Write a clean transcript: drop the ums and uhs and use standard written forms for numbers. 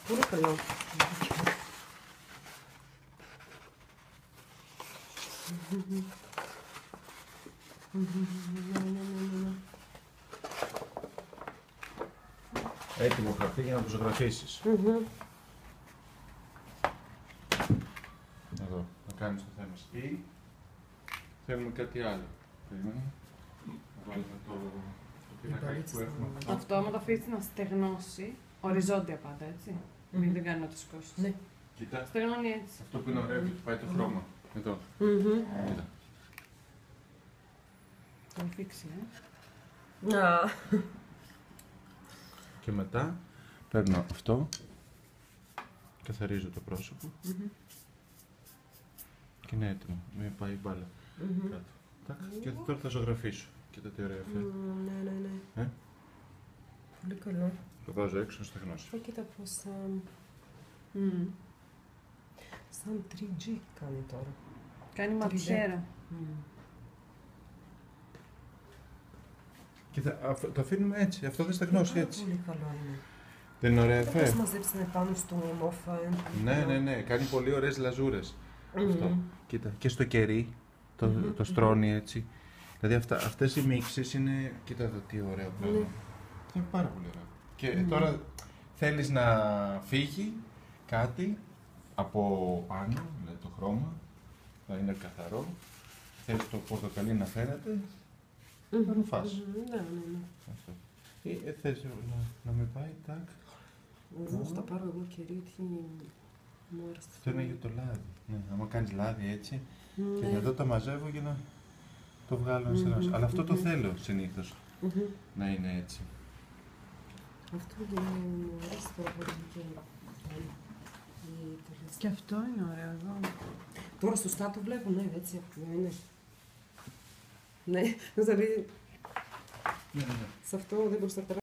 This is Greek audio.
Πολύ καλό. Έτοιμο χαρτί για να το ζωγραφίσεις. Εδώ, να κάνεις το θέμα ή θέλουμε κάτι άλλο. Περίμενε. Να βάλουμε το πινακάκι που έχουμε αυτό. Αυτό άμα το αφήσεις να στεγνώσει, οριζόντια πάντα, έτσι. Μην δεν κάνει να το σηκώσεις. Ναι. Κοίτα, Στεγνώνει έτσι. αυτό που είναι ωραίο και του πάει το χρώμα. Εδώ. Κοίτα. Το φίξει, Και μετά παίρνω αυτό, καθαρίζω το πρόσωπο και είναι έτοιμο. Μην πάει η μπάλα κάτω. Τάκ, και τώρα θα ζωγραφίσω. Κοίτα τι ωραία φέρνει. Ναι. Πολύ καλό. Το βάζω έξω να στεγνώσει. Κοίτα πως σαν 3G κάνει τώρα. Κάνει ματιέρα. Κοίτα, το αφήνουμε έτσι. Αυτό θα στεγνώσει έτσι. Πολύ καλό είναι. Δεν είναι ωραία Δεν εφέ? θα μαζέψει πάνω στο μόφα. Ναι. Κάνει πολύ ωραίες λαζούρες. Αυτό. Κοίτα, και στο κερί το στρώνει έτσι. Δηλαδή αυτές οι μίξεις είναι... Κοίτα εδώ τι ωραίο πράγμα. Είναι πάρα πολύ ωραίο. Και τώρα θέλεις να φύγει κάτι από πάνω, δηλαδή το χρώμα, θα είναι καθαρό. Θέλεις το πορτοκαλί να φαίνεται, θα το φας. Ναι. Αυτό. Ή θες να με πάει, τάκ. Εδώ θα πάρω εγώ κερί, τι μου άρεσε. Αυτό είναι για το λάδι. Ναι, άμα κάνεις λάδι έτσι, και εδώ το μαζεύω για να το βγάλω να στεγνώσει. Αλλά αυτό το θέλω συνήθως, να είναι έτσι. Αυτό και μου αρέσει τώρα πολύ. Και αυτό είναι ωραίο εδώ. Τώρα σωστά το βλέπω, ναι, έτσι. Ναι, δηλαδή, σε αυτό δεν μπορούσα να